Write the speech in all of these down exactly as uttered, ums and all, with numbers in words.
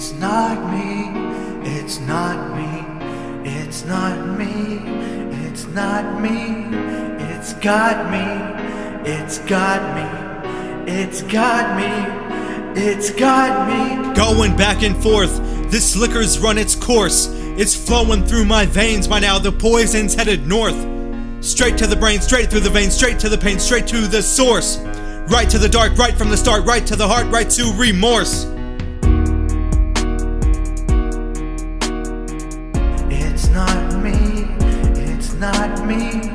It's not me, it's not me, it's not me, it's not me, it's got me, it's got me, it's got me, it's got me. Going back and forth, this liquor's run its course. It's flowing through my veins by now, the poison's headed north. Straight to the brain, straight through the veins, straight to the pain, straight to the source. Right to the dark, right from the start, right to the heart, right to remorse. It's not me, it's not me,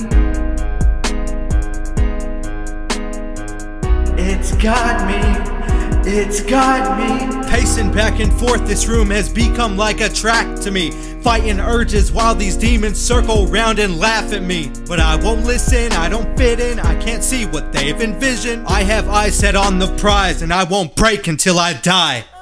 it's got me, it's got me. Pacing back and forth, this room has become like a track to me. Fighting urges while these demons circle round and laugh at me. But I won't listen, I don't fit in, I can't see what they've envisioned. I have eyes set on the prize and I won't break until I die.